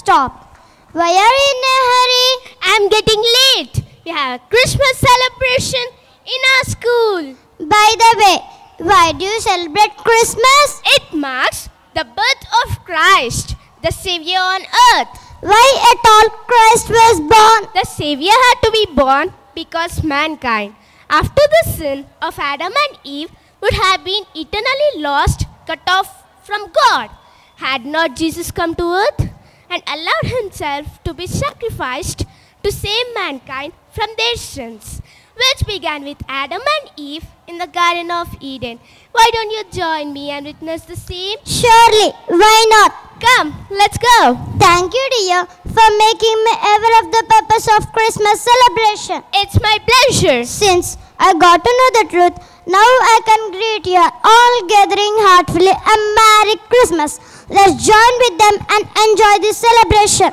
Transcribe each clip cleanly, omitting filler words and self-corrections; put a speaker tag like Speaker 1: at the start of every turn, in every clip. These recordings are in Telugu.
Speaker 1: Stop. Why are you in a hurry?
Speaker 2: I'm getting late. We have a Christmas celebration in our school.
Speaker 1: By the way, why do you celebrate Christmas?
Speaker 2: It marks the birth of Christ, the Savior on earth.
Speaker 1: Why at all Christ was born?
Speaker 2: The Savior had to be born because mankind, after the sin of Adam and Eve, would have been eternally lost, cut off from God. Had not Jesus come to earth and allowed himself to be sacrificed to save mankind from their sins, which began with Adam and Eve in the Garden of Eden. Why don't you join me and witness the same?
Speaker 1: Surely, why not?
Speaker 2: Come, let's go.
Speaker 1: Thank you, dear, for making me aware of the purpose of Christmas celebration.
Speaker 2: It's my pleasure.
Speaker 1: Since I got to know the truth, now I can greet you all gathering heartfully a Merry Christmas. Let's join with them and enjoy this celebration.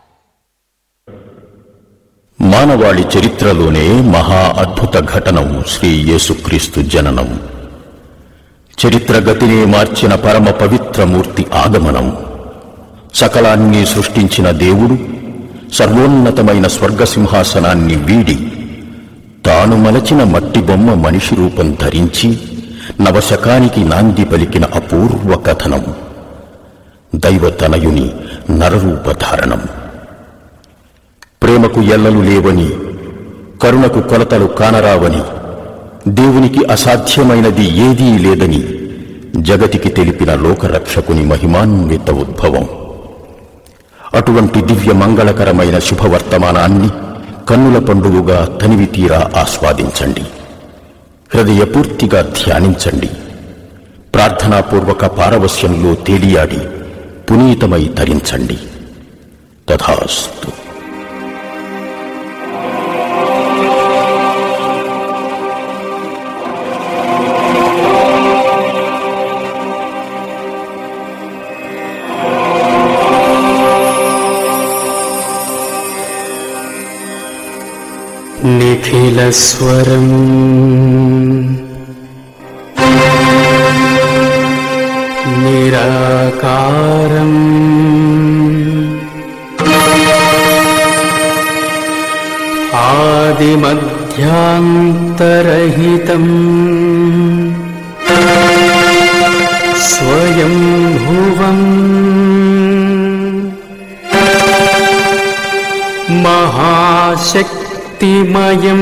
Speaker 3: మానవాళి చరిత్రలోనే మహా అద్భుత ఘటనం శ్రీ యేసుక్రీస్తు జననం. చరిత్ర గతిని మార్చిన పరమ పవిత్రమూర్తి ఆగమనం. సకలాన్ని సృష్టించిన దేవుడు సర్వోన్నతమైన స్వర్గసింహాసనాన్ని వీడి తాను మలచిన మట్టి బొమ్మ మనిషి రూపం ధరించి నవశకానికి నాంది పలికిన అపూర్వ కథనం. దైవతనయుని నరరూపధారణం. ప్రేమకు ఎల్లలు లేవని, కరుణకు కొలతలు కానరావని, దేవునికి అసాధ్యమైనది ఏదీ లేదని జగతికి తెలిపిన లోకరక్షకుని మహిమాన్విత ఉద్భవం. అటువంటి దివ్య మంగళకరమైన శుభవర్తమానాన్ని కన్నుల పండుగగా తనివి తీరా ఆస్వాదించండి. హృదయపూర్తిగా ధ్యానించండి. ప్రార్థనాపూర్వక పారవస్యంలో తేలియాడి పునీతమై తరించండి. తథాస్తు.
Speaker 4: నిఖిలస్వరం నిరాకారం ఆదిమధ్యాంతరహితం స్వయంభువం మహాశక్తిమయం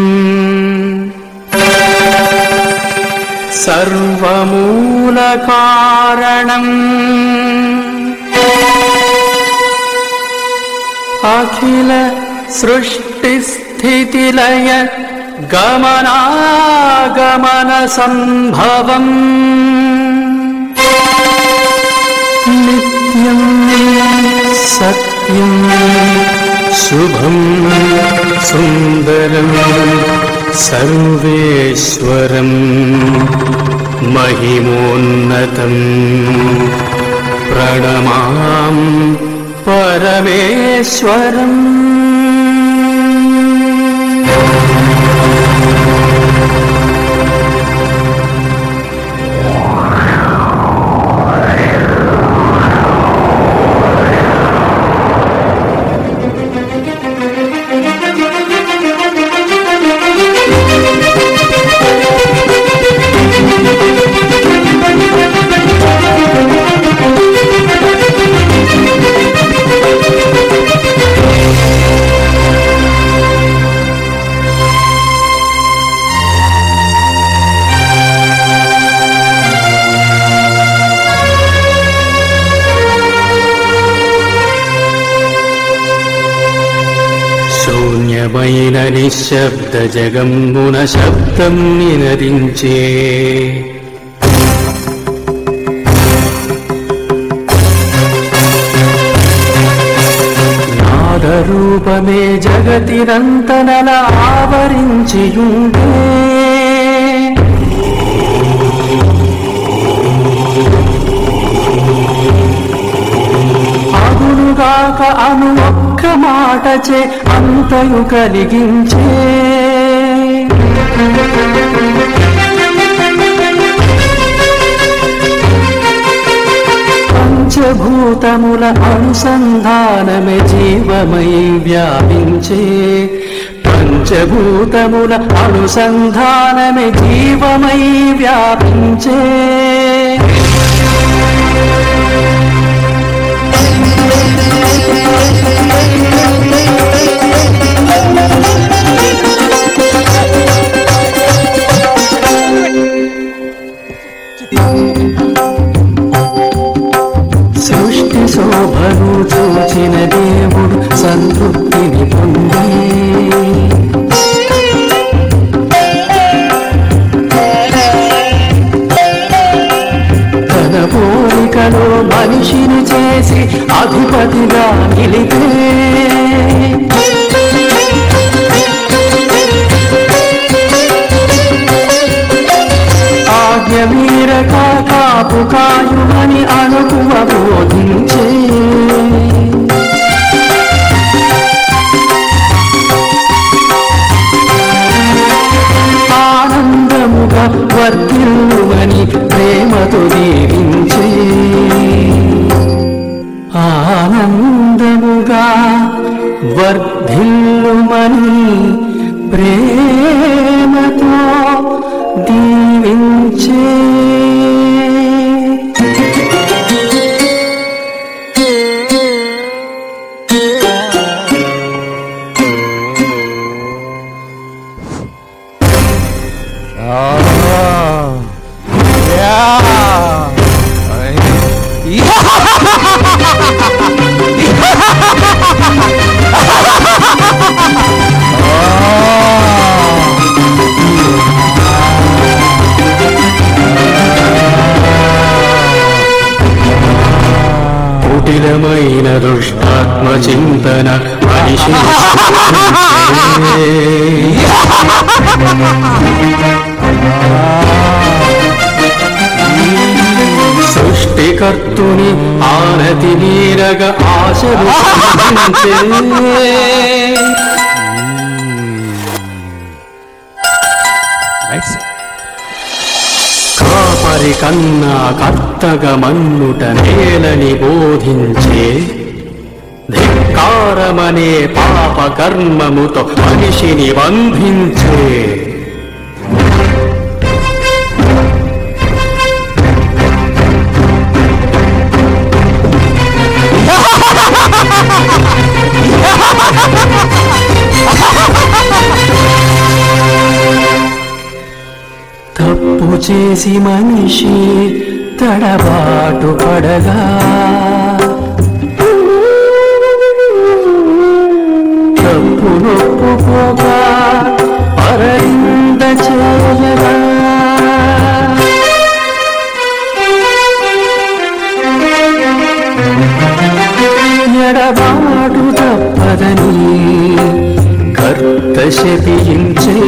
Speaker 4: సర్వమూలకారణం అఖిల సృష్టిస్థితిలయ గమనాగమన సంభవం నిత్యం సత్యం శుభం సుందరం సర్వేశ్వరం మహిమోన్నతం ప్రణమామి పరమేశ్వరం. శూన్యమైన నిశ్శబ్ద జగంబున శబ్దం నినదించే నాదరూపమే జగతినంతనల ఆవరించియుండే అగునుగాక అను ఒక్క మాటచే అంతయు కలిగించే పంచభూత పంచభూతముల అనుసంధానమే జీవమై వ్యాపించే, పంచభూతముల అనుసంధానమే జీవమై వ్యాపించే. సృష్టి శోభను చూచిన దేవుడు సంతృప్తిని పొంది, తన పోలికలో మనిషిని చేసి అధిపతిగా నిలిపే, ఆజ్ఞమీరక కాపు కాయుమని అణుకువ బోధించే, ఆనందముగా వర్ధిల్లుమని ప్రేమతో దీవించే, ఆనందముగా వర్ధిల్లుమని ప్రేమతో దీవించే. కుటిలమైన దుష్టాత్మ చింతన మనిషి సృష్టికర్తుని ఆనతి మీరగ ఆశలు కాపరి కన్నా కర్తగా మన్నుట నేలని బోధించే, ధిక్కారమనే పాప కర్మముతో మనిషిని బంధించే, తప్పు చేసి మనిషి తడబాటు పడగా, తప్పు నొప్పుకోగా పరనింద చేయగా, ఎడబాటు తప్పదని కర్త శపించే,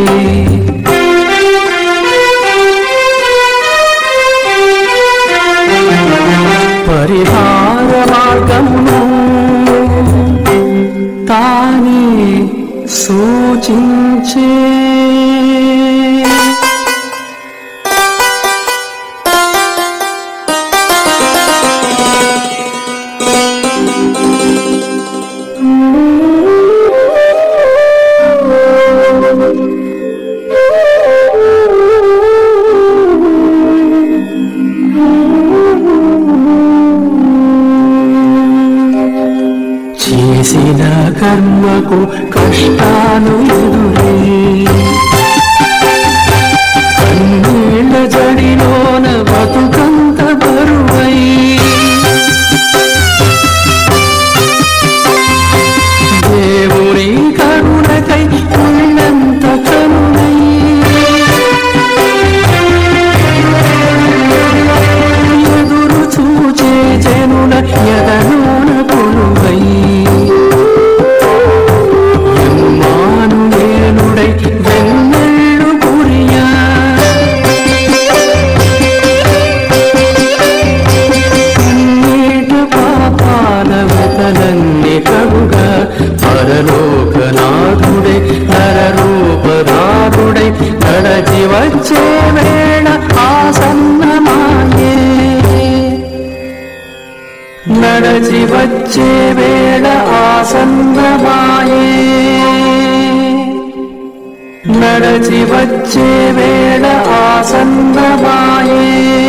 Speaker 4: పరిహార మార్గమును తానే సూచించే. చేసిన కర్మకు కష్టాలు ఎదురే, కన్నీళ్ళ జడిలోన బతుకంత బరువై, దేవుని కరుణకై ఉన్నంత కరుణై, ఎదురు చూచే జనుల ఎదలోన కొలువై, ఎమ్మానుయేలుడై వెన్నెళ్ళు కురియా, కన్నీట పాపాల వెతలన్నీ కడుగా, పరలోకనాథుడై నరరూపధారుడై నడచి వచ్చే వేళ ఆసన్నమాయే. వేళ ఆసన్నమాయే, నడచి వచ్చే వేళ ఆసన్నమాయే.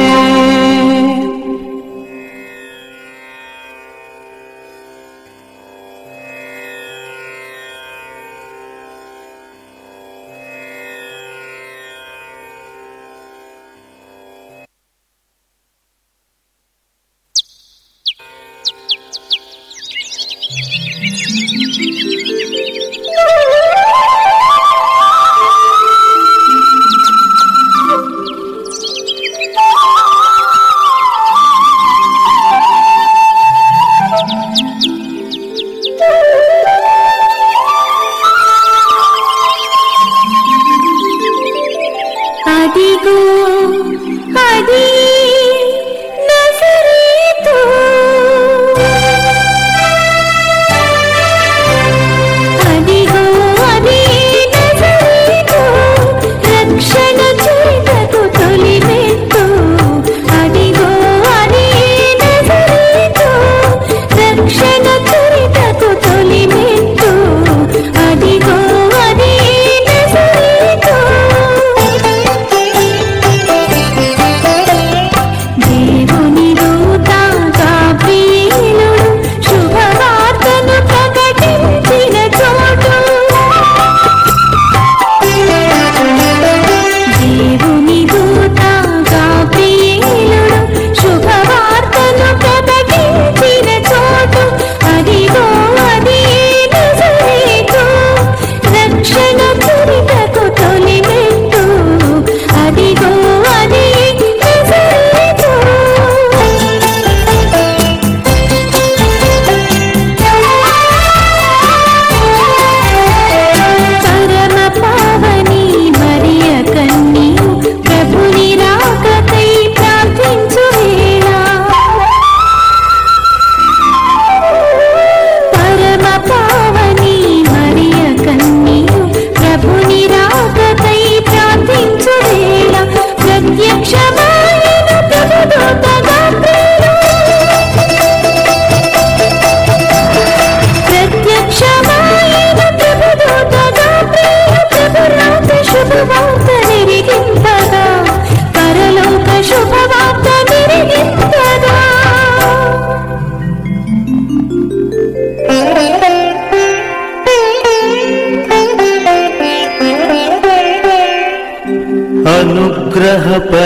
Speaker 4: అనుగ్రహ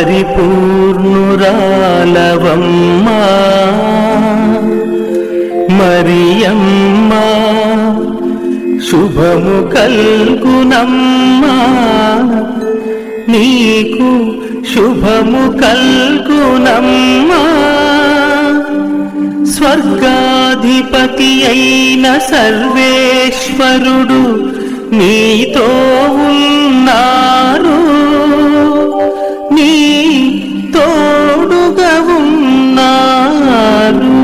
Speaker 4: పరిపూర్ణురాలవమ్మా మరియమ్మా, శుభము కల్గునమ్మా, నీకు శుభము కల్గునమ్మా. స్వర్గాధిపతి అయిన సర్వేశ్వరుడు నీతో ఉన్నారు, నీ తోడుగా ఉన్నారు.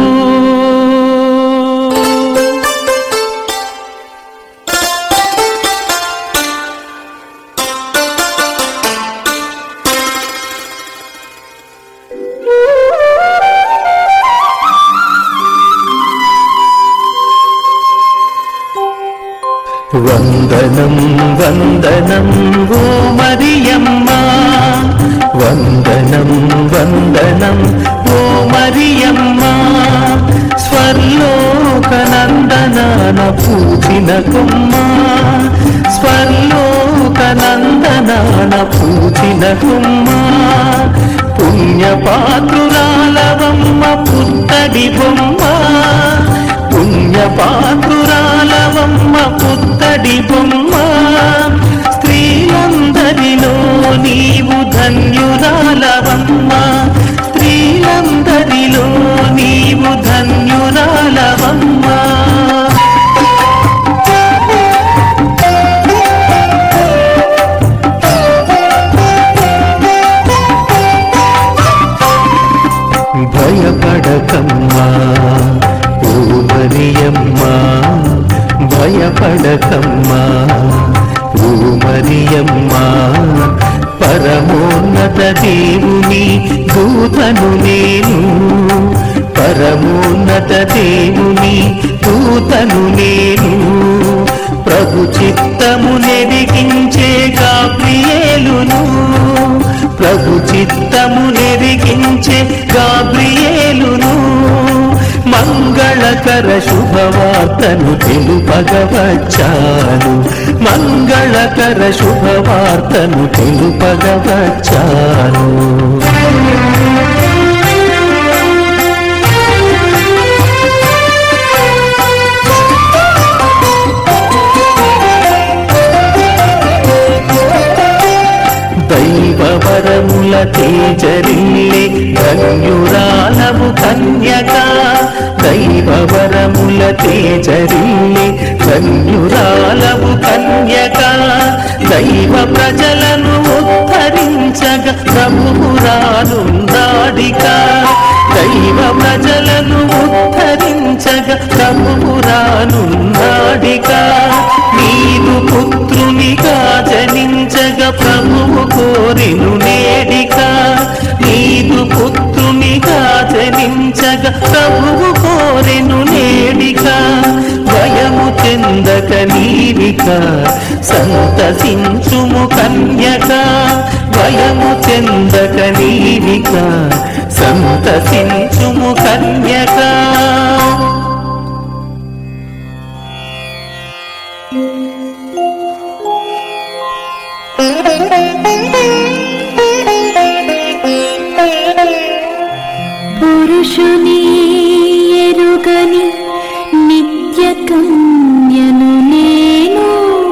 Speaker 4: వందనం వందనం ఓ మరియమ్మా, వందనం వందనం ఓ మరియమ్మా. స్వర్లోకనందనాన పూజిన కొమ్మ, స్వర్లోకనందనాన పూజిన కొమ్మ. పుణ్యపాత్రురాలవమ్మ పుత్తడి బొమ్మ, పుణ్యపాత్రురాలవమ్మ పుత్తడి బొమ్మ. స్త్రీలందరిలో నీవు ధన్యురాలవమ్మ, స్త్రీలందరిలో నీవు ధన్యురాలవమ్మ. భయపడకమ్మా ఓ మరియమ్మా, భయపడకమ్మా ఓ మరియమ్మా. పరమోన్నత దేవుని దూతను నేను, పరమోన్నత దేవుని దూతను నేను, ప్రభు చిత్తము నెరిగించే గాబ్రియేలును, ప్రభు చిత్తము నెరిగించే గాబ్రియేలును, మంగళకర శుభవార్తను తెలుపగవచ్చాను, మంగళకర శుభవార్తను తెలుపగవచ్చాను. దైవవరముల తేజరిల్లే ధన్యురాలవు కన్యక, దైవవరముల తేజరిల్లే ధన్యురాలవు కన్యక, దైవ ప్రజలను ఉద్ధరించగ ప్రభువు రానున్నాడిక, దైవ ప్రజలను ఉద్ధరించగ ప్రభువు రానున్నాడిక, నీదు పుత్రునిగా జనించగ ప్రభువు కోరెను నేడిక, నీదు పుత్రునిగా జనించగ ప్రభువు కోరెను నేడిక, భయము చెందక నీవిక సంతసించుము కన్యక, భయము చెందక నీవిక సంతసించుము కన్యక.
Speaker 5: పురుషుని ఎరుగని నిత్య కన్యను నేను,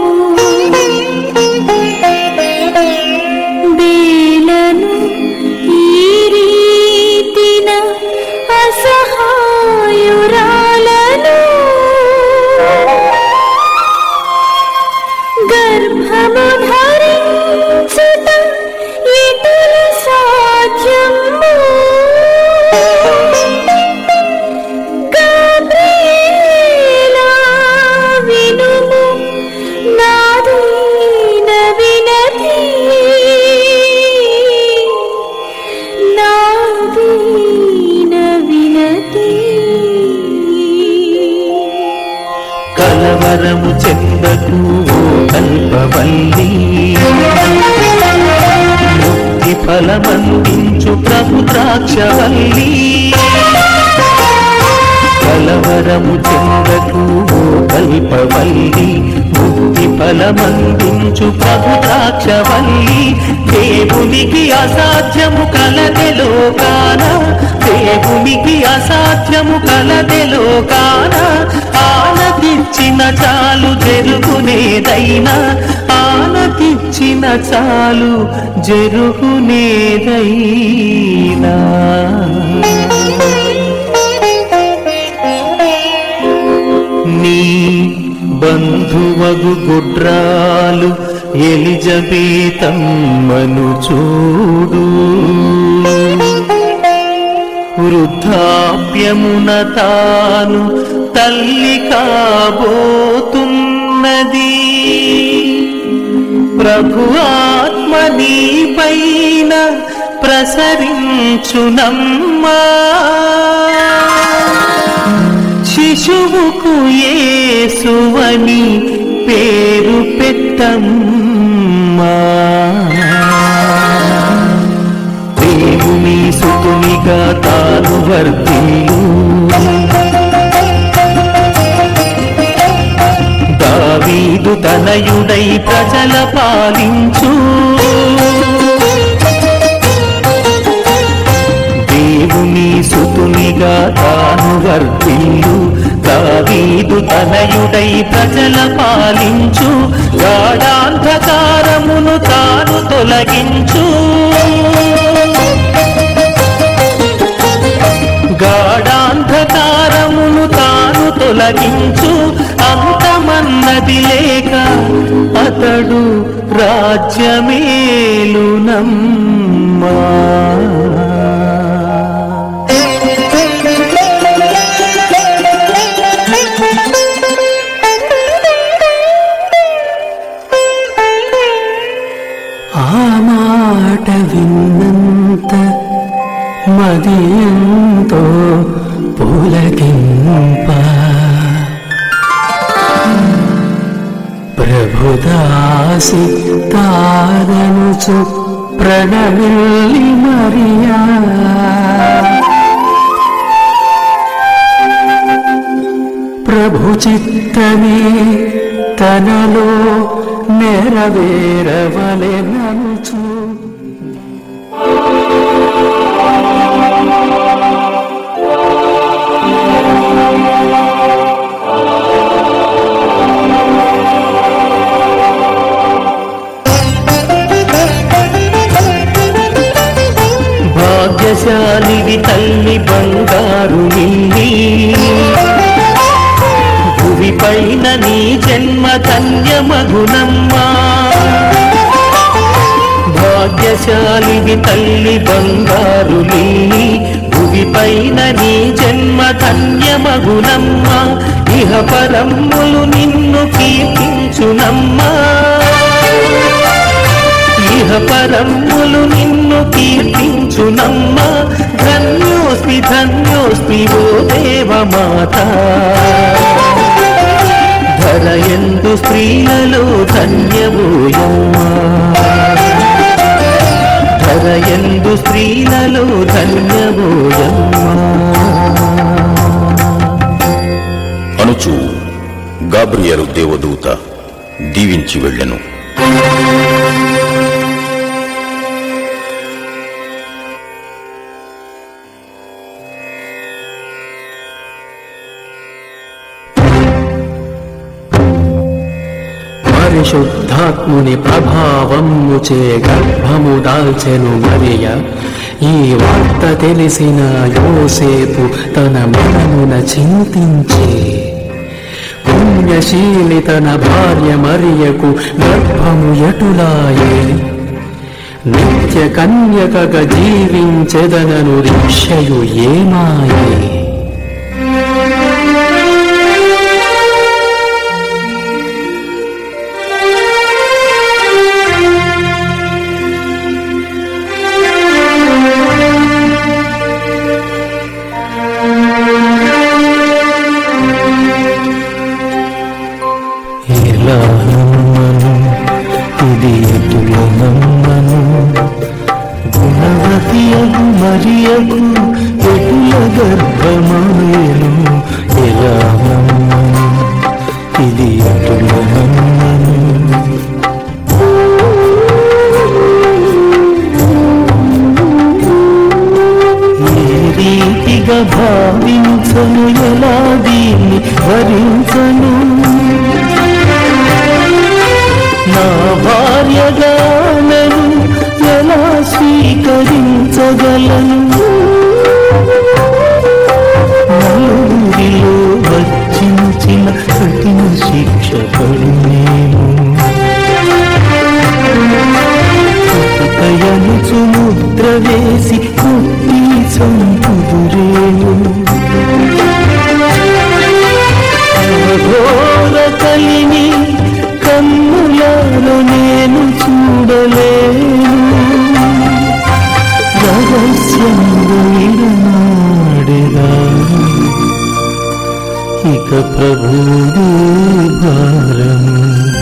Speaker 5: బేలను ఈ రీతిన అసహాయురాలను, గర్భము ధరించుట ఇతర సాధ్యము, గాబ్రియేలా వినుము నాదీన వినతి, నాదీన వినతి.
Speaker 4: కలవరము చెందకు ఓ కల్పవల్లి, ముక్తి ఫలమందించు ప్రభు ద్రాక్షవల్లి, కలవరము చెందకు ఓ కల్పవల్లి, ముక్తి ఫలమందించు ప్రభు ద్రాక్షవల్లి, దేవునికి అసాధ్యము కలదే లోకాన, దేవునికి అసాధ్యము కలదే లోకాన, ఆనతిచ్చిన చాలు జరుగునేదైనా, ఆనతిచ్చిన చాలు జరుగునేదైనా. నీ బంధువగు గుడ్రాలు ఎలిజబేతమ్మను చూడు, వృద్ధాప్యమున తాను తల్లి కాబోతున్నది, ప్రభు ఆత్మ నీపైన ప్రసరించునమ్మా, శిశువుకు యేసువని పేరు పెట్టమ్మా, దేవుని సుతునిగా తాను వర్ధిల్లు, దావీదు తనయుడై ప్రజల పాలించు, దేవుని సుతునిగా తాను వర్ధిల్లు, దావీదు తనయుడై ప్రజల పాలించు, గాఢాంధకారమును తాను తొలగించు, గాఢాంధకారమును తాను తొలగించు, అంతమన్నది లేక అతడు రాజ్యమేలునమ్మా. ఆ మాట విన్నంత మదియంతో పులకింప, హృదాసి తారనుచు ప్రణమిల్లి మరియా ప్రభు చిత్తమే తనలో నెరవేరవలెననుచు భాగ్యశాలివి తల్లి బంగారు నిల్లి భువి పైన నీ జన్మ ధన్యమగునమ్మా భాగ్యశాలివి తల్లి బంగారు నిల్లి భువి పైన నీ జన్మ ధన్యమగునమ్మా ఇహ పరమ్ములు నిన్ను కీర్తించునమ్మా ఇహ పరమ్ములు నిన్ను కీర్తించునమ్మా ధన్యోస్మి ధన్యోస్మి ఓ దేవమాత ధరయందు స్త్రీలలో ధన్యవోయమ్మా ధరయందు స్త్రీలలో ధన్యవోయమ్మా
Speaker 3: అనుచు గాబ్రియేలు దేవదూత దీవించి వెళ్ళెను.
Speaker 4: పరిశుద్ధాత్ముని ప్రభావముచే గర్భము దాల్చెను మరియ ఈ వార్త తెలిసిన యోసేపు తన మనమున చింతించి పుణ్యశీలి తన భార్య మరియకు గర్భము ఎటులాయే నిత్య కన్యకగా జీవించెదనను దీక్షయు ఏమాయే ఇది ఎటులనమ్మను గుణవతియగు మరియకు ఎటుల గర్భమాయను ఎలా నమ్మను ఇది ఎటులనమ్మను ఏ రీతిగా భావించను ఎలా దీన్ని భరించను నా భార్యగా నన్ను ఎలా స్వీకరించగలను నలుగురిలో వర్జించిన కఠిన శిక్ష పడునేను కయనుచు ముద్ర వేసి కొట్టి చంపుదురేను ఘోర కలిని కన్నులలో నేను చూడలేను రహస్యంగా ఇక ప్రభుదే భారము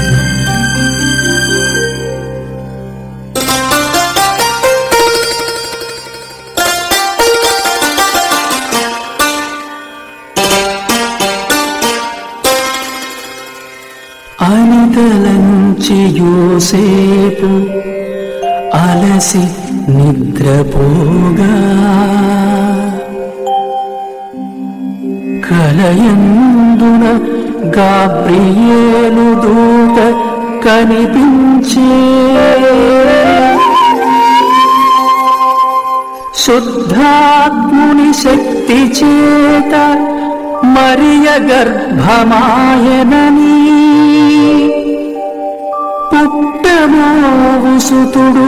Speaker 4: అనితలంచి యోసేపు అలసి నిద్రపోగా కలయందున గాబ్రియేలు దూత కనిపించే శుద్ధాత్ముని శక్తి చేత మరియ గర్భమాయనని పుట్టమోవు సుతుడు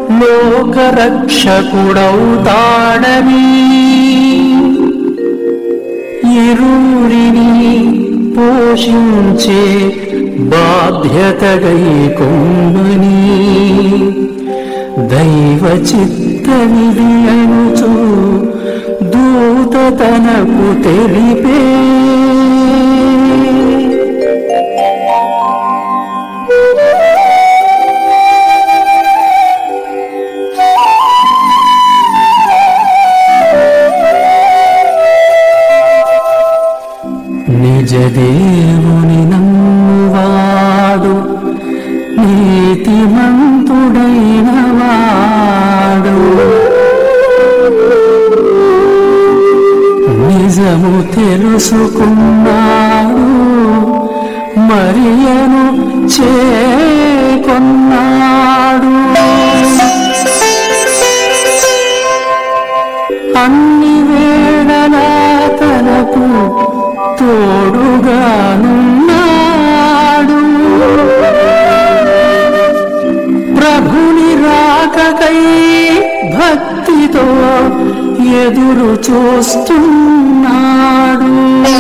Speaker 4: లోకరక్షకుడౌతాడని ఇరువురిని పోషించే బాధ్యతగైకొమ్మని దైవ చిత్తమిది అనుచు దూత తనకు తెలిపే నీతిమంతుడైన వాడు నిజము తెలుసుకున్నాడు, మరియను చేకొన్నాడు. అన్ని వేళలా తనకు తోడుగానున్నాడు. ప్రభుని రాకకై భక్తితో ఎదురు చూస్తున్నాడు.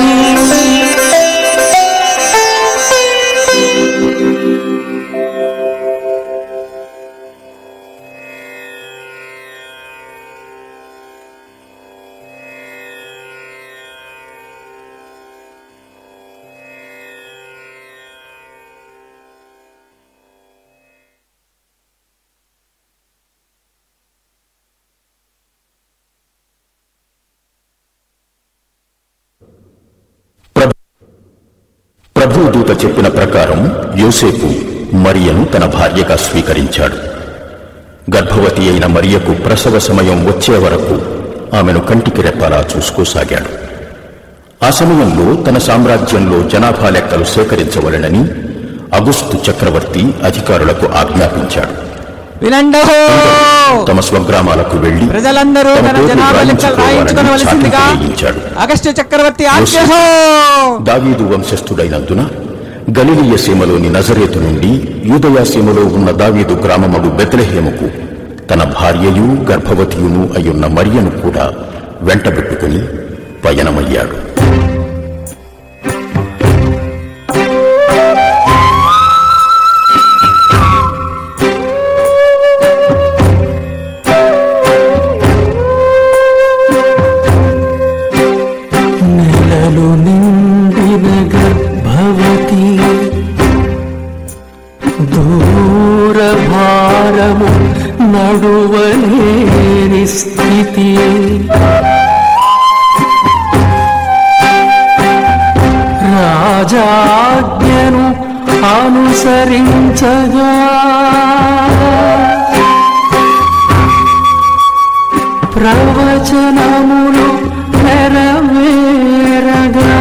Speaker 3: ప్రభుదూత చెప్పిన ప్రకారం యోసేపు మరియను తన భార్యగా స్వీకరించాడు. గర్భవతి అయిన మరియకు ప్రసవ సమయం వచ్చే వరకు ఆమెను కంటికి రెప్పలా చూసుకోసాగాడు. ఆ సమయంలో తన సామ్రాజ్యంలో జనాభా లెక్కలు సేకరించవలెనని అగుస్తు చక్రవర్తి అధికారులకు ఆజ్ఞాపించాడు. తమ స్వగ్రామాలకు వెళ్లి
Speaker 6: ప్రజలందరూ తన జనాభా లెక్కలు రాయించుకోవలసిందిగా అగస్త్య చక్రవర్తి ఆజ్ఞ.
Speaker 3: దావీదు వంశస్థుడైనందున గలిలయ సీమలోని నజరేతు నుండి యూదయా సీమలో ఉన్న దావీదు గ్రామమగు బెత్లెహేముకు తన భార్యయు గర్భవతియును అయ్యున్న మరియను కూడా వెంటబెట్టుకుని పయనమయ్యాడు.
Speaker 4: దూరభారము నడువలేని స్థితి, రాజాజ్ఞను అనుసరించగా ప్రవచనములు నెరవేరగా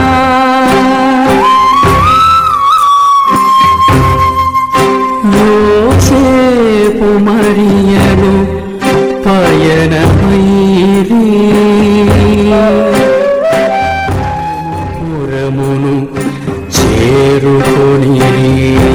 Speaker 4: యోసేపు మరియను పయనమైరి పురమును చేరుకొనిరి.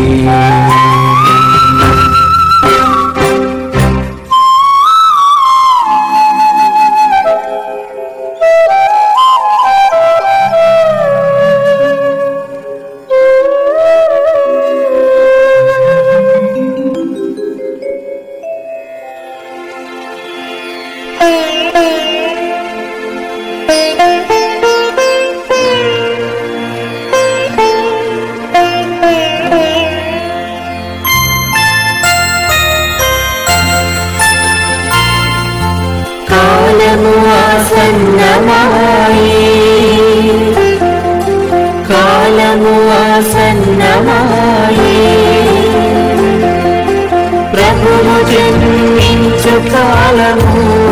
Speaker 5: కాలము ఆసన్నమాయే, ప్రభువు జన్మించు కాలము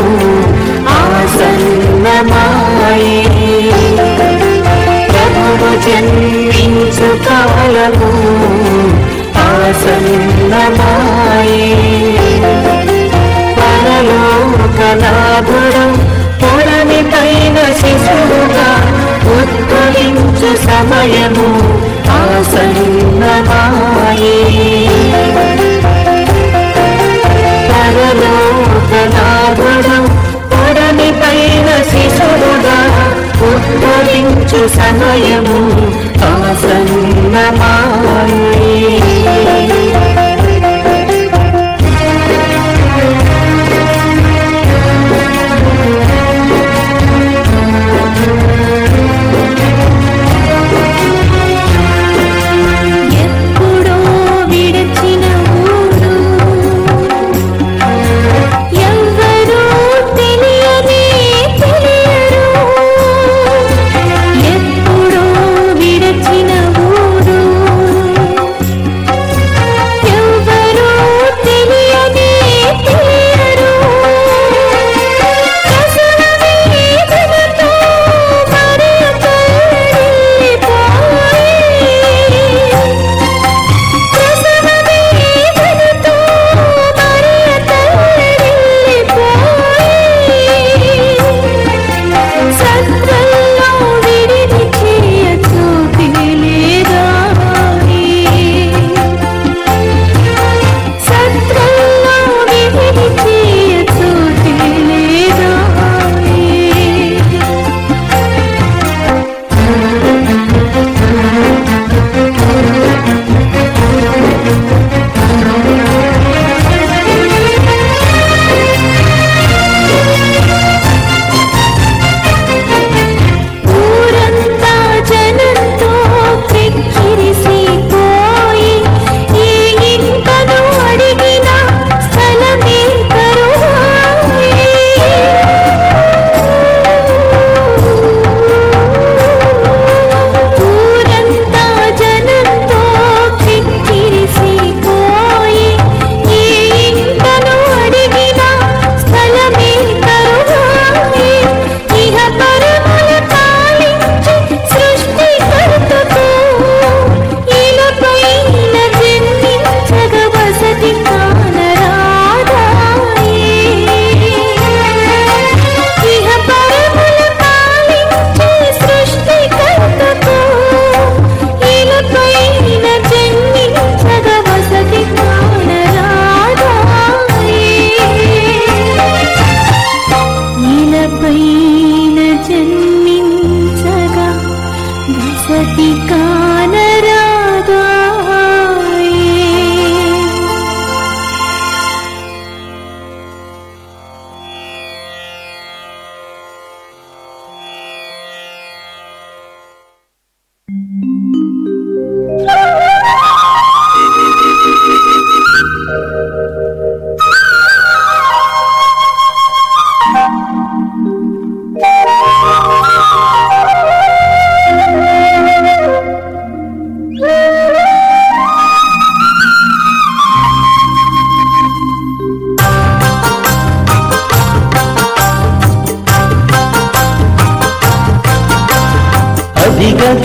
Speaker 5: ఆసన్నమాయే, ప్రభువు జన్మించు కాలము ఆసన్నమాయే. పరలోకనాథుడు పురమి పైన శిశువుగా ఉద్భవించు సమయము ఆసన్నమాయే. పరలోకనాథుడు పురమి పైన శిశువుగా ఉద్భవించు సమయము ఆసన్నమాయే.
Speaker 6: ఎప్పుడో విడ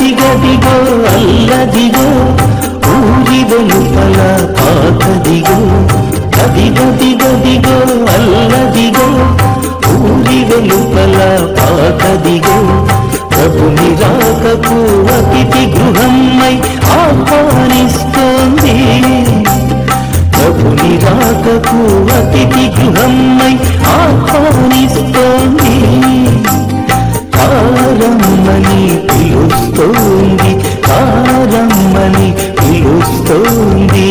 Speaker 5: గదిగో అల్లదిగో ఊరి వెలుపల పాతదిగో గదిగదిగదిగో అల్లదిగో ఊరి వెలుపల పాతదిగో ప్రభుని రాకకు అతిథి గృహమై ఆహ్వానిస్తోంది ప్రభుని రాకకు అతిథి గృహమై ఆహ్వానిస్తోంది కారమ్మని పిలుస్తోంది కారమ్మని పిలుస్తోంది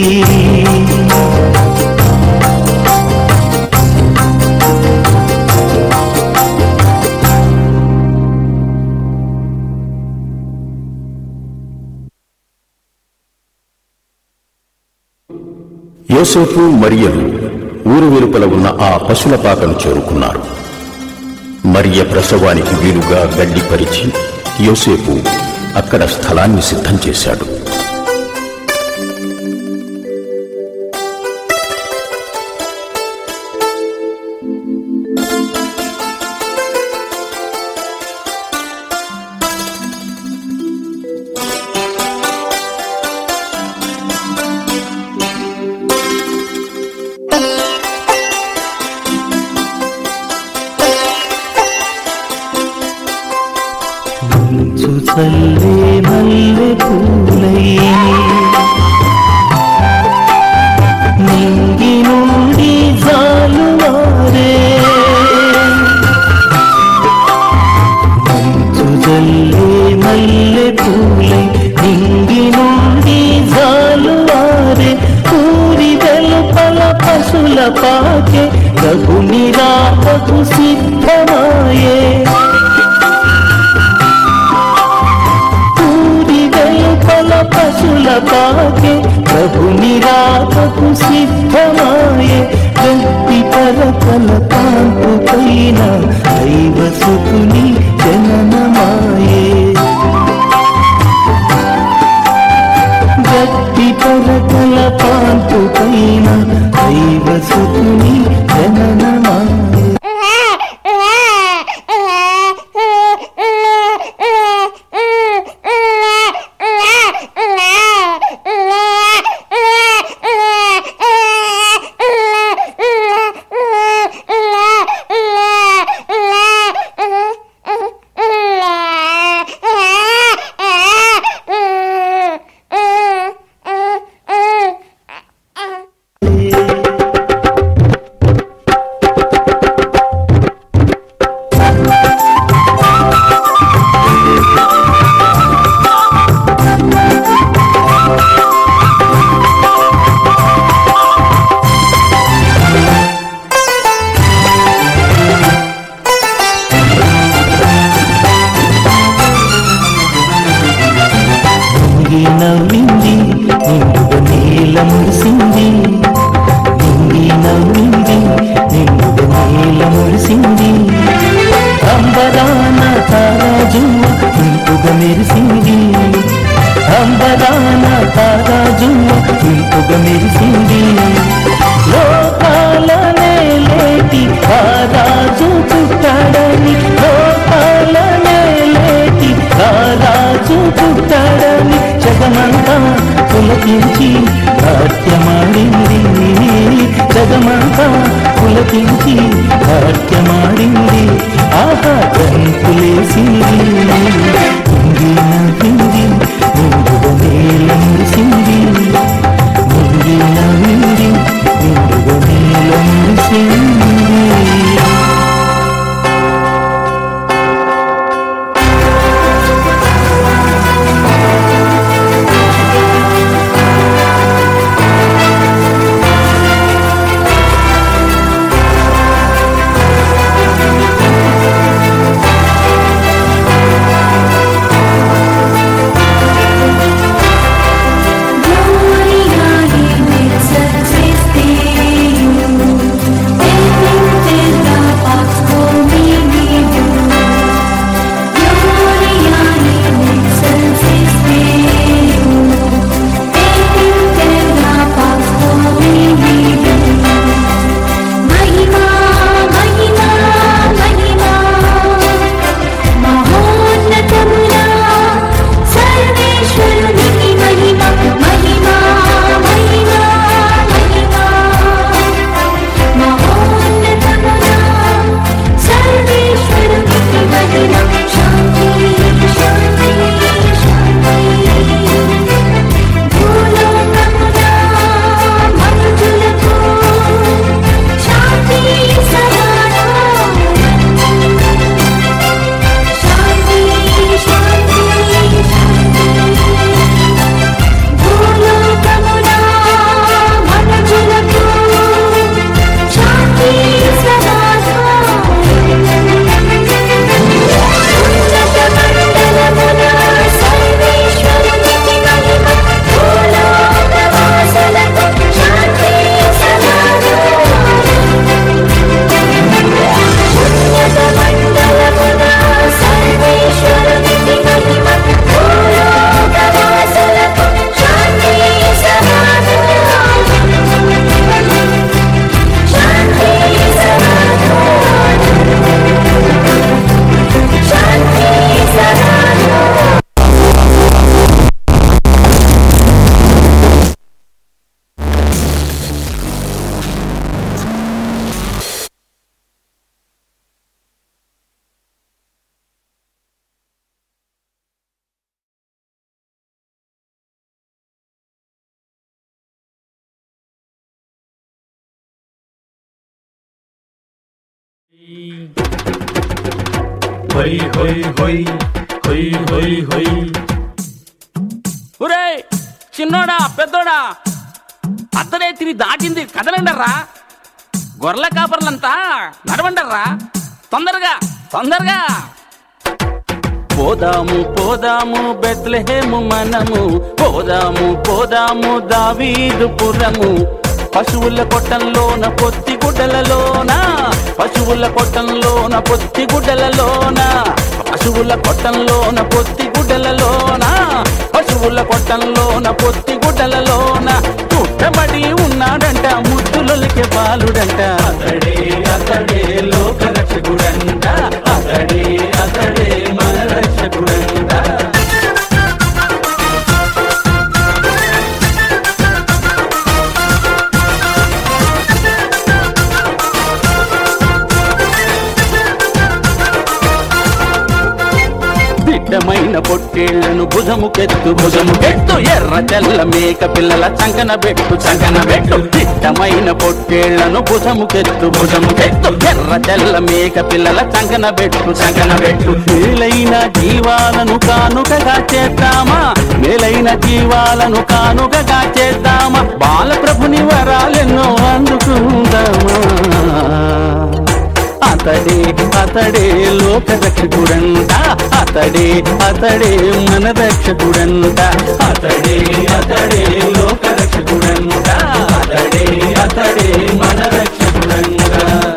Speaker 3: యోసేపు మరియలు ఊరు వెలుపల ఉన్న ఆ పశుల పాకను చేరుకున్నారు. మరియ ప్రసవానికి వీలుగా గడ్డి పరిచి యోసేపు అక్కడ స్థలాన్ని సిద్ధం చేశాడు.
Speaker 5: చల్లే మల్లె పూలై నింగి నుండి జాలువారే మంచు చల్లే మల్లె పూలై నింగి నుండి జాలువారే ఊరి వెలుపల పశుల పాకే ప్రభుని రాకకు సిద్ధమాయే పశుల పాకే ప్రభుని రాకకు సిద్ధమాయే గట్టి పరకల కాంపు పైన దైవసుతుని జననమాయే గట్టి పరకల కాంపు పైన దైవసుతుని జననమాయే నవ్వింది నిండుగా నీల మురిసింది నింగి నవ్వింది నిండుగా నీల మురిసింది అంబరాన తారాజుమ్మ ఇంపుగా మెరిసింది అంబరాన తారాజుమ్మ ఇంపుగా మెరిసింది లోకాల నేలేటి రాజు పుట్టాడని లోకాల నేలేటి రాజు పుట్టాడని జగమంతా పులకించి నాట్యమాడింది జగమంతా పులకించి నాట్యమాడింది ఆహా గంతులేసింది నింగి నవ్వింది నిండుగా నేల మురిసింది నింగి నవ్వింది నిండుగా నేల మురిసింది
Speaker 7: ఒరే చిన్నోడా పెద్దోడా, అర్ధరాత్రి దాటింది, కదలండర్రా. గొర్రెల కాపర్లంతా నడవండర్రా, తొందరగా తొందరగా.
Speaker 5: పోదాము పోదాము బెత్లెహేము మనము, పోదాము పోదాము దావీదుపురము. పశువుల కొట్టంలోన పొత్తి గుడ్డలలోన, పశువుల కొట్టంలోన పొత్తి గుడ్డలలోన, పశువుల కొట్టంలోన పొత్తి గుడ్డలలోన, పశువుల కొట్టంలోన పొత్తి గుడ్డలలోన చుట్టబడి ఉన్నాడంట ముద్దులొలికే బాలుడంట. అతడే అతడే లోక రక్షకుడంట, అతడే అతడే మన రక్షకుడంట. దిట్టమైన పొట్టేళ్లను భుజముకెత్తు భుజముకెత్తు, ఎర్ర తెల్ల మేక పిల్లల చంకన పెట్టు చంకన పెట్టు. దిట్టమైన పొట్టేళ్లను భుజముకెత్తు భుజముకెత్తు, ఎర్ర తెల్ల మేక పిల్లల చంకన పెట్టు చంకన పెట్టు. మేలైన జీవాలను కానుకగా చేద్దామా, మేలైన జీవాలను కానుకగా చేద్దామా, బాలప్రభుని వరాలెన్నో అందుకుందామా. అతడే అతడే లోక రక్షకుడంట, అతడే అతడే మన రక్షకుడంట, అతడే అతడే లోక రక్షకుడంట, అతడే అతడే మన రక్షకుడంట.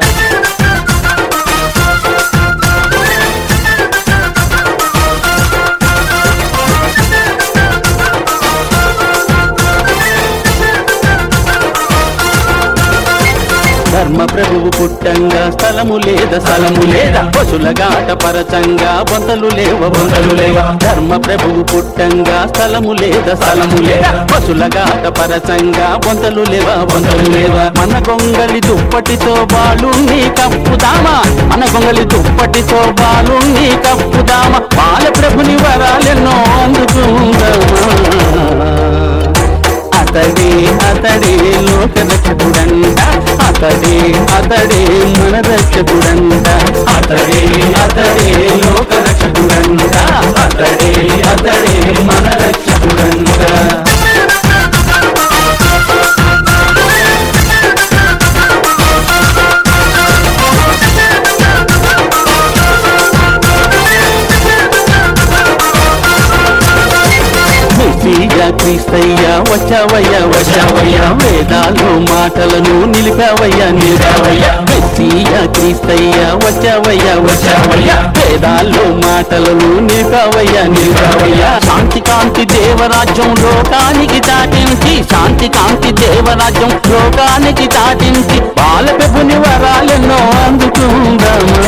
Speaker 5: ధర్మ ప్రభువు పుట్టంగా స్థలము లేదా స్థలము లేదా, పశులగాట పరచంగా బొంతలు లేవ బొంతలు లేవా. ధర్మ ప్రభువు పుట్టంగా స్థలము లేదా స్థలము లేదా, పశులగాట పరచంగా బొంతలు లేవా బొంతలు లేవా. మన గొంగలి దుప్పటితో బాలుణ్ణి కప్పుదామా, మన గొంగలి దుప్పటితో బాలుణ్ణి కప్పుదామా, బాలప్రభుని వరాలెన్నో అందుకుందామా. అతడే అతడే లోక రక్షకుడంట, అతడే అతడే మన రక్షకుడంట, అతడే అతడే లోక రక్షకుడంట, అతడే అతడే మన రక్షకుడంట. క్రీస్తయ్యా వచ్చావయ్యా వచ్చావయ్యా, వేదాలు మాటలను నిలిపావయ్యా నిలిపావయ్యా. మెస్సీయా క్రీస్తయ్యా వచ్చావయ్యా వచ్చావయ్యా, వేదాలు మాటలను నిలిపావయ్యా నిలిపావయ్యా. శాంతి కాంతి దేవరాజ్యం లోకానికి చాటించి, శాంతి కాంతి దేవరాజ్యం లోకానికి చాటించి, బాలప్రభుని వరాలెన్నో అందుకుందామా.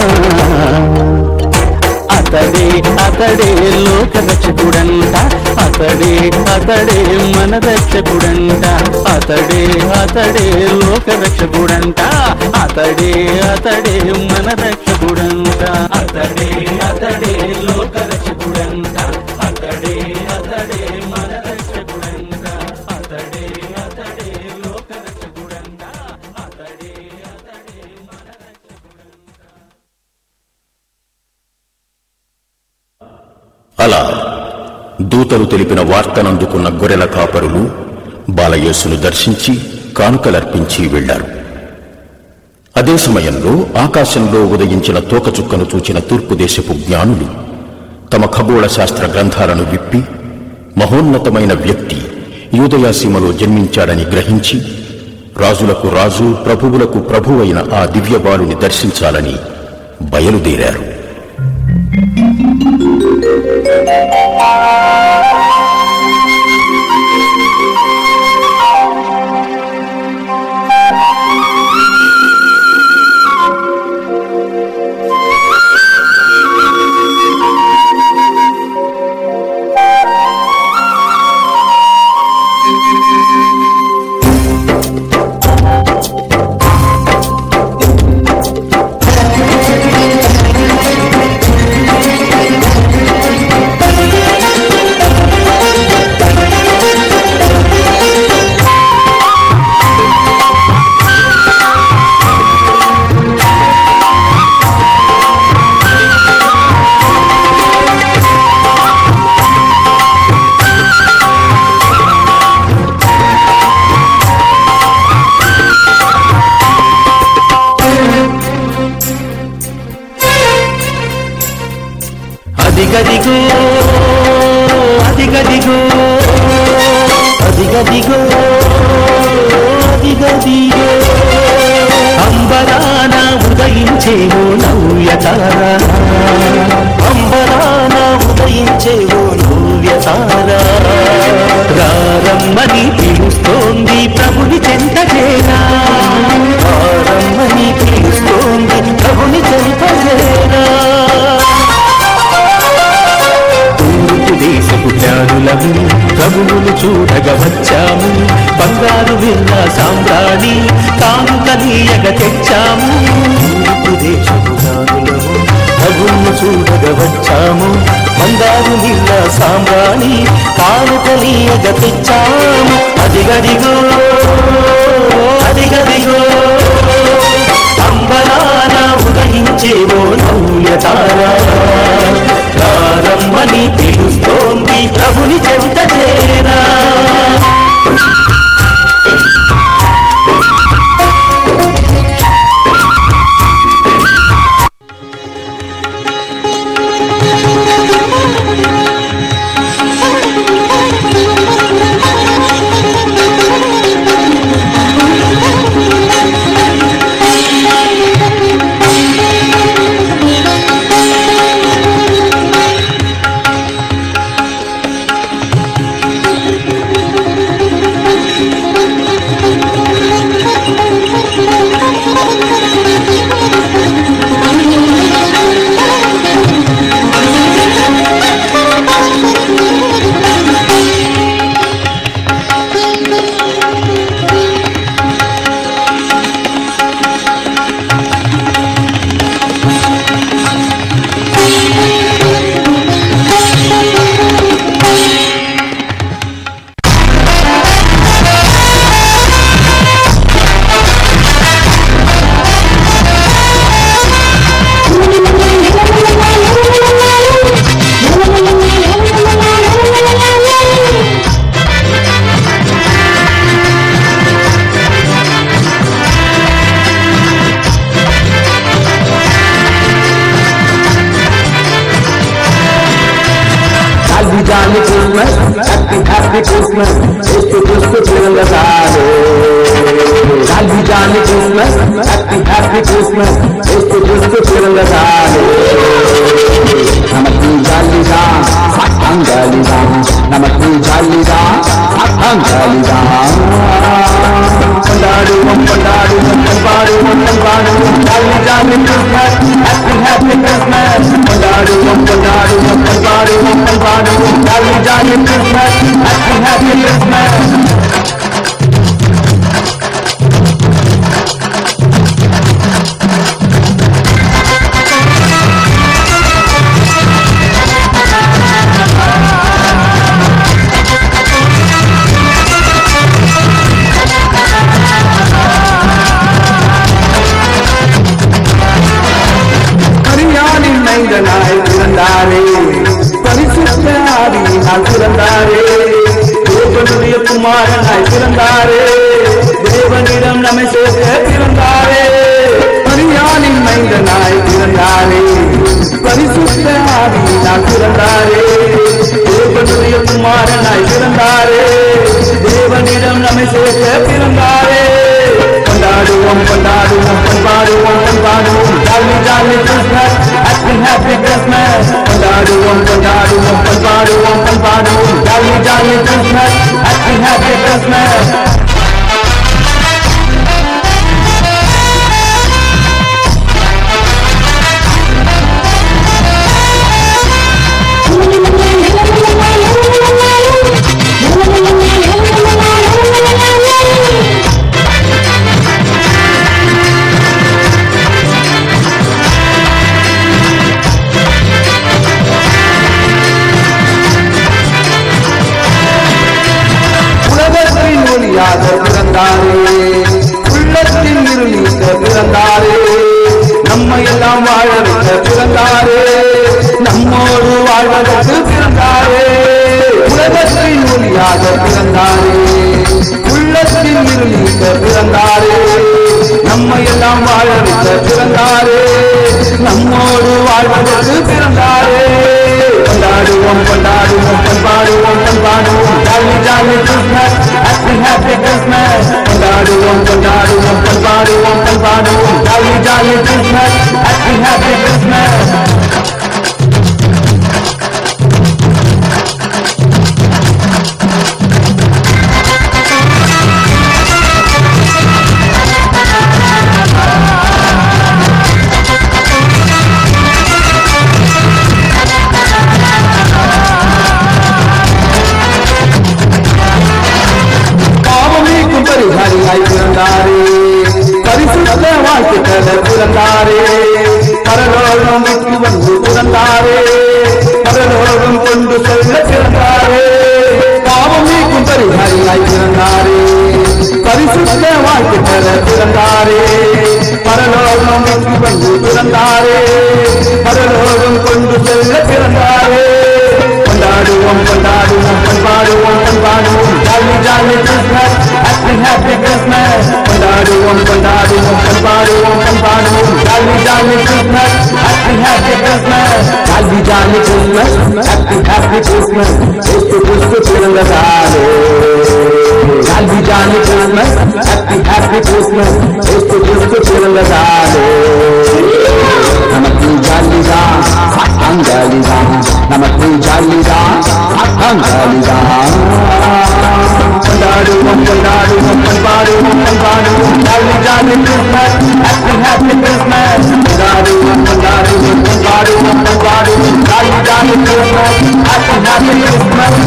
Speaker 5: అతడే అతడే లోక రక్షకుడంట, అతడే అతడే మన రక్షకుడంట, అతడే అతడే లోక రక్షకుడంట, అతడే అతడే మన రక్షకుడంట, అతడే అతడే లోక రక్షకుడంట, అతడే అతడే మన రక్షకుడంట, అతడే అతడే లోక రక్షకుడంట, అతడే అతడే మన రక్షకుడంట.
Speaker 3: అలా దూతలు తెలిపిన వార్తనందుకున్న గొర్రెల కాపరులు బాలయేసును దర్శించి కానుకలర్పించి వెళ్లారు. అదే సమయంలో ఆకాశంలో ఉదయించిన తోకచుక్కను చూచిన తూర్పు దేశపు జ్ఞానులు తమ ఖగోళ శాస్త్ర గ్రంథాలను విప్పి మహోన్నతమైన వ్యక్తి యూదయాసీమలో జన్మించాడని గ్రహించి రాజులకు రాజు ప్రభువులకు ప్రభువైన ఆ దివ్య బాలుని దర్శించాలని బయలుదేరారు.
Speaker 8: అదిగదిగో అదిగదిగో అదిగదిగో అదిగదిగో అంబరాన ఉదయించేవో నవ్యతారా అంబరాన ఉదయించేవో నవ్యతారా రారమ్మని పిలుస్తోంది ప్రభుని చెంత చేరా రారమ్మని పిలుస్తోంది ప్రభుని చెంత చేరా తూర్పు దేశపు జ్ఞానులము ప్రభువును చూడగా వచ్చాము బంగారు విన్న సాంబ్రాణి కాంతనీయగ తెచ్చాము తూర్పు దేశపు జ్ఞానులము ప్రభువును చూడగా వచ్చాము బంగారు విన్న సాంబ్రాణి కాంతనీయగ తెచ్చాము అదిగదిగో అదిగదిగో అంబరాన ఉదయించేవో నవ్యతారా రారమ్మని పిలుస్తోంది ప్రభుని చెంత చేరా Happy Christmas, este justo తిరంగసారే Happy Jolly Christmas, Happy Christmas, este justo తిరంగసారే నమకు జాలిదా సాంగాలిదా నమకు జాలిదా సాంగాలిదా పండాడు పండాడు పండాడు పండాడు jolly jolly Christmas happy Christmas పండాడు పండాడు పండాడు పండాడు jolly jolly Christmas happy Christmas பரிசுத்தாவியினால் பிறந்தாரே தேவனுடைய குமாரனாய் பிறந்தாரே தேவனிடம் நம்மை சேர்க்க பிறந்தாரே மரியாளின் மைந்தனாய் பிறந்தாரே பரிசுத்தாவியினால் பிறந்தாரே தேவனுடைய குமாரனாய் பிறந்தாரே தேவனிடம் நம்மை சேர்க்க பிறந்தாரே கொண்டாடுவோம் கொண்டாடுவோம் கொண்டாடுவோம் கொண்டாடுவோம் jolly jolly Christmas happy Christmas கொண்டாடுவோம் கொண்டாடுவோம் கொண்டாடுவோம் கொண்டாடுவோம் jolly jolly Christmas happy Christmas பிறந்தாரே உள்ளத்தின் இருளீக்க பிறந்தாரே நம்மையெல்லாம் வாழ வைக்க பிறந்தாரே நம்மோடு வாழ்வதற்கு பிறந்தாரே உலகத்தின் ஒளியாக பிறந்தாரே உள்ளத்தின் இருளீக்க பிறந்தாரே நம்மையெல்லாம் வாழ வைக்க பிறந்தாரே நம்மோடு வாழ்வதற்கு பிறந்தாரே
Speaker 9: கொண்டாடுவோம் கொண்டாடுவோம் பண்பாடுவோம் பண்பாடுவோம் jolly jolly Christmas happy happy Christmas கொண்டாடுவோம் கொண்டாடுவோம் பண்பாடுவோம் பண்பாடுவோம் jolly jolly Christmas happy happy Christmas பரிகாரியாய் பிறந்தாரே பரிசுத்த வாழ்க்கைகளை பிறந்தாரே பரலோகம் விட்டு வந்து பிறந்தாரே பரலோகம் கொண்டு செல்ல பிறந்தாரே பாவம் நீக்கும் பரிகாரியாய் பிறந்தாரே பரிசுத்த வாழ்க்கைகளை பிறந்தாரே பரலோகம் விட்டு வந்து பிறந்தாரே பரலோகம் கொண்டு செல்ல பிறந்தாரே கொண்டாடுவோம் கொண்டாடுவோம் பண்பாடுவோம் பண்பாடுவோம் jolly jolly Christmas happy happy Christmas கொண்டாடுவோம் கொண்டாடுவோம் பண்பாடுவோம் பண்பாடுவோம் jolly jolly Christmas happy happy Christmas jolly jolly Christmas happy happy Christmas ஏசு கிறிஸ்து பிறந்ததாலே jolly jolly Christmas happy happy Christmas ஏசு கிறிஸ்து பிறந்ததாலே நமக்கு ஜாலிதான் அங்காலிதான் நமக்கு ஜாலிதான் அங்காலிதான் கொண்டாடுவோம் கொண்டாடுவோம் பண்பாடுவோம் பண்பாடுவோம் jolly jolly Christmas happy happy Christmas கொண்டாடுவோம் கொண்டாடுவோம் பண்பாடுவோம் பண்பாடுவோம் jolly jolly Christmas happy happy Christmas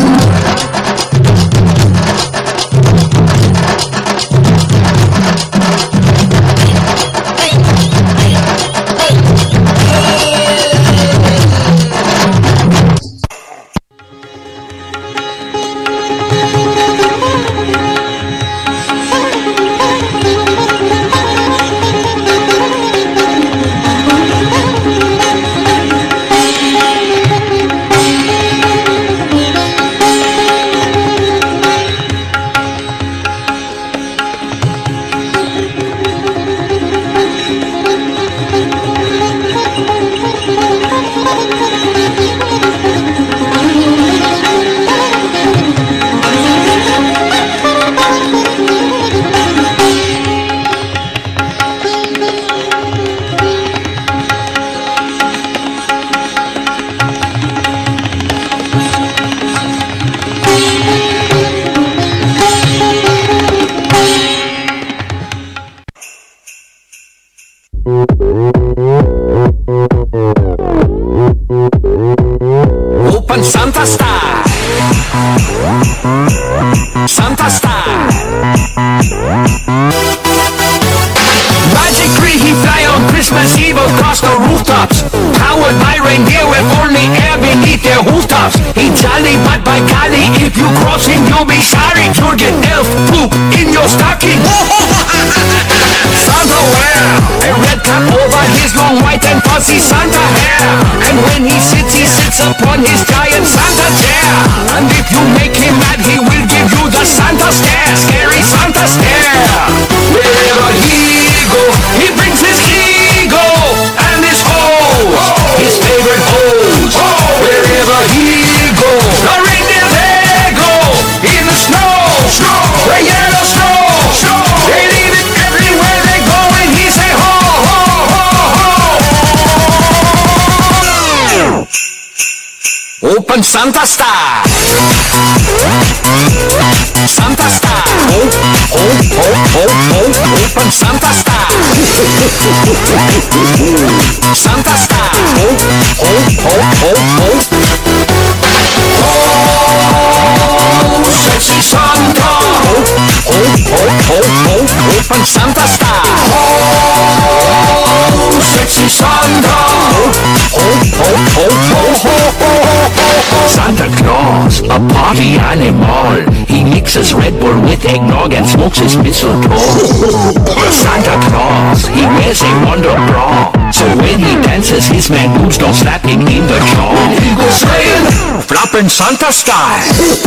Speaker 10: Open Santa style. Santa style. Magic tree he fly on Christmas Eve across the rooftops. Powered by reindeer with only air beneath their hooftops. He jolly but by golly, if you cross him you'll be sorry. You'll get elf poop in your stocking. Santa wear a red cap over his long white and fuzzy Santa hair. And when he sits upon his giant Santa chair. And if you make him mad he will give you the Santa stare. Scary Santa stare. Wherever he go, he brings his ego and his hose, his favorite hose. Wherever he go, the reindeer they go in the snow, the yellow snow. They leave it everywhere they go and he say ho, ho, ho, ho. Open Santa style. Santa style. Ho, ho, ho, ho, ho. Open Santa style. Santa style. Ho, ho, ho, ho, ho. Oh, sexy Santa. Ho, ho, ho, ho, ho. Open Santa style. Oh, sexy Santa. Ho, ho, ho, ho, ho, ho, ho. Santa Claus, a party animal. He mixes Red Bull with eggnog and smokes his mistletoe. Santa Claus, he wears a wonder bra. So when he dances, his man boobs don't slap him in the jaw. He goes swaying, flopping Santa style.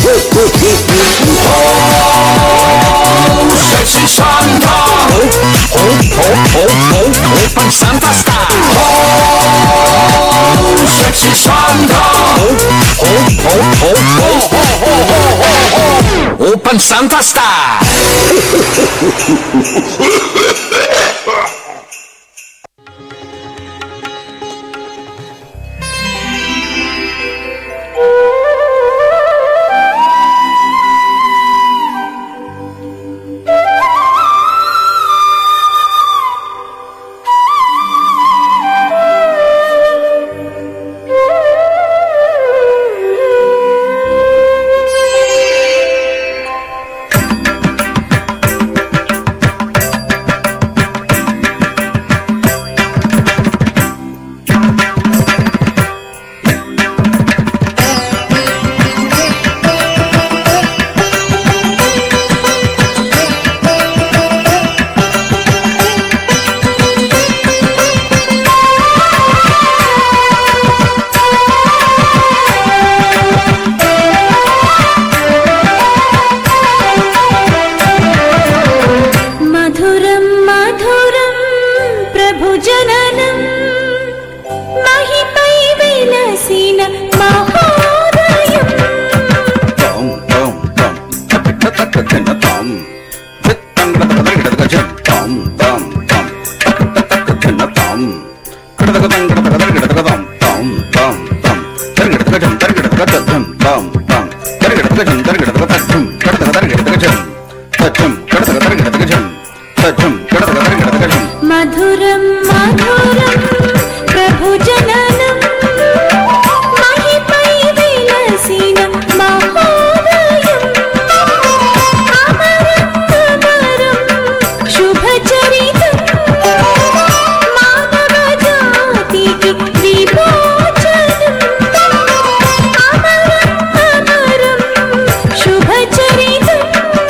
Speaker 10: Oh, sexy Santa. Oh, oh, oh, oh, oh, open Santa style. Oh, sexy Santa. Oh, open Santa style.
Speaker 11: మధురం మధురం ప్రభు జననం మహిపై విలసిన మహోదయం అమరం అమరం శుభ చరితం మానవ జాతికి విమోచనం అమరం అమరం శుభ చరితం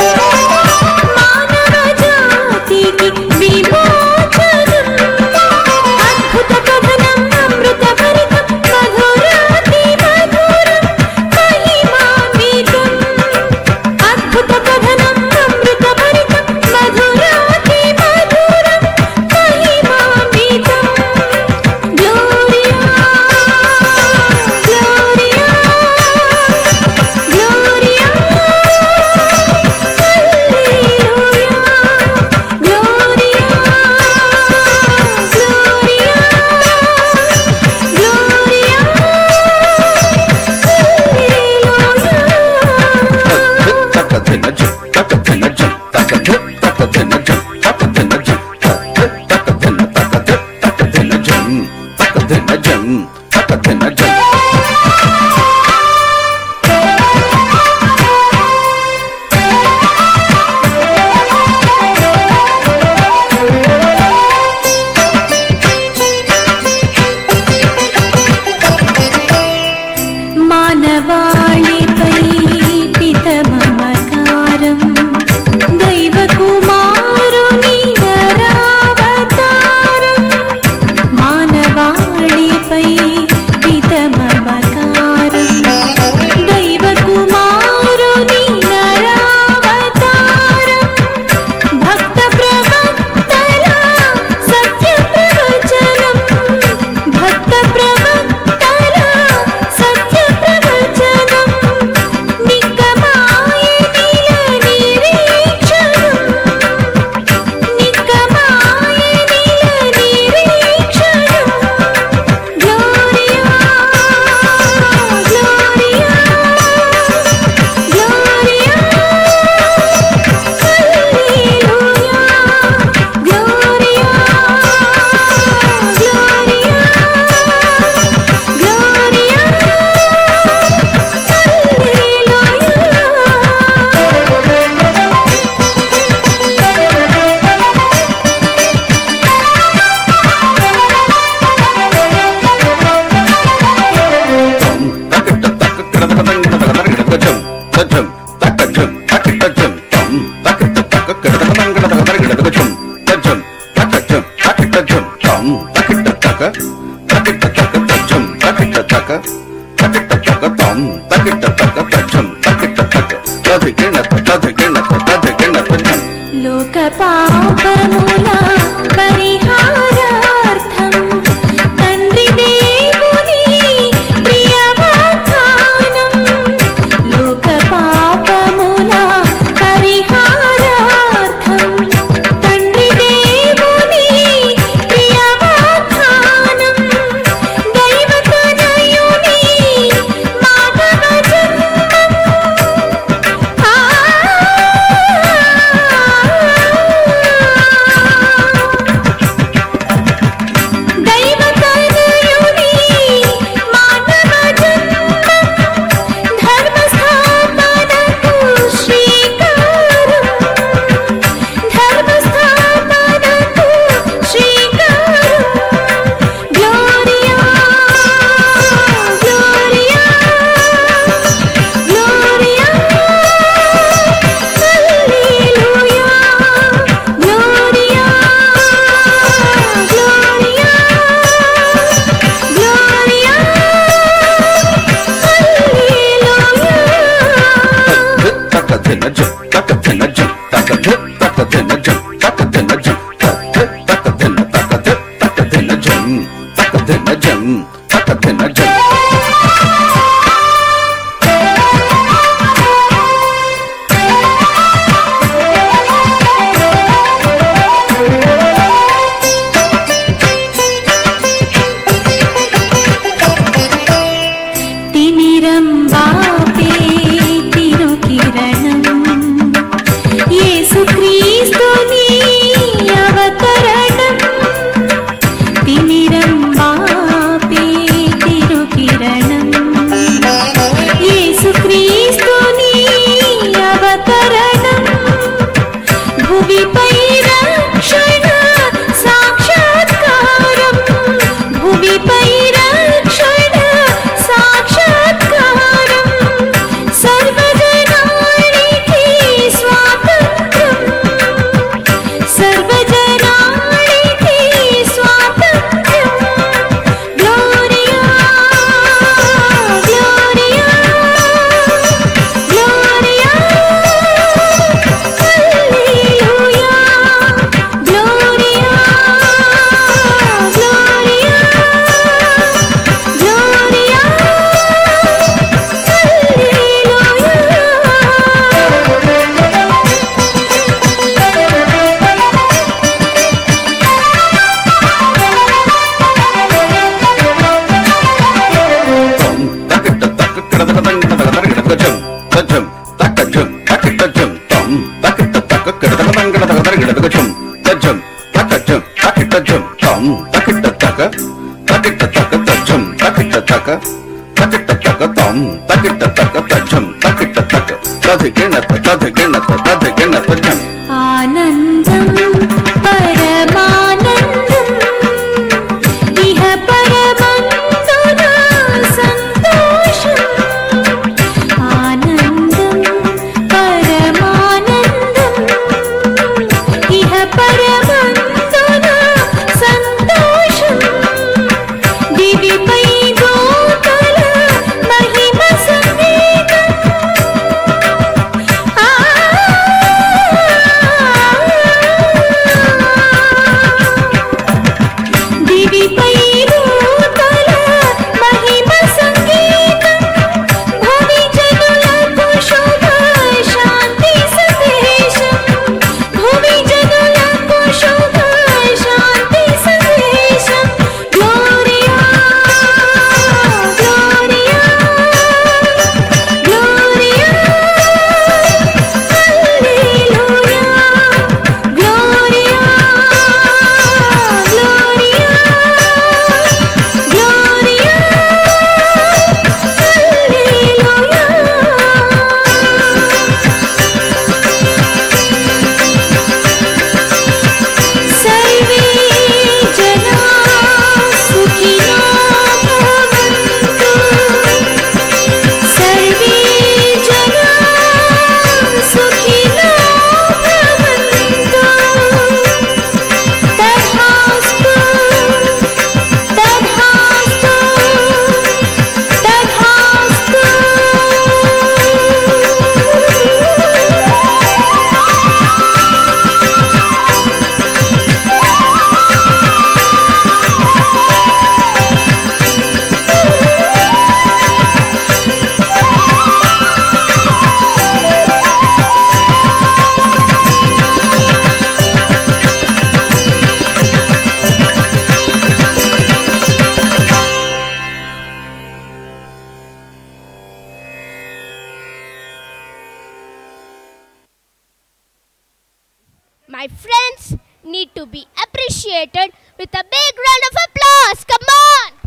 Speaker 11: మానవ జాతికి విమోచనం అద్భుత కథనం అమృత భరితం మధురాతి మధురం మహిమాన్వితం అద్భుత కథనం అమృత భరితం మధురాతి మధురం మహిమాన్వితం గ్లోరియా గ్లోరియా గ్లోరియా మానవాళిపై పిత మమకారం దైవ కుమారుని నరావతారం మానవాళిపై పిత మమకారం దైవ కుమారుని నరావతారం భక్త ప్రవక్తల సత్య ప్రవచనం భక్త ప్రవక్తల సత్య ప్రవచనం నిక్కమాయనిల నిరీక్షణం నిక్కమాయనిల నిరీక్షణం gloria gloria gloria hallelujah gloria gloria లోక పాపముల పరిహారార్థం తండ్రి దేవుని ప్రియ వాగ్దానం లోక పాపముల
Speaker 12: ధిన జం తక ధిన జం
Speaker 11: ఆనందం పరమానందం ఇహ పరమందున సంతోషం ఆనందం పరమానందం ఇహ పరమందున సంతోషం దివిపై దూతల మహిమ సంగీతం దివిపై దూతల మహిమ సంగీతం భవి జనులకు శుభ శాంతి సందేశం భవి జనులకు శుభ శాంతి సందేశం gloria gloria gloria hallelujah gloria సర్వే జనా సుఖినో భవంతు సర్వే జనా సుఖినో భవంతు తథాస్తు తథాస్తు తథాస్తు
Speaker 2: My friends need to be appreciated with a big round of applause. Come on!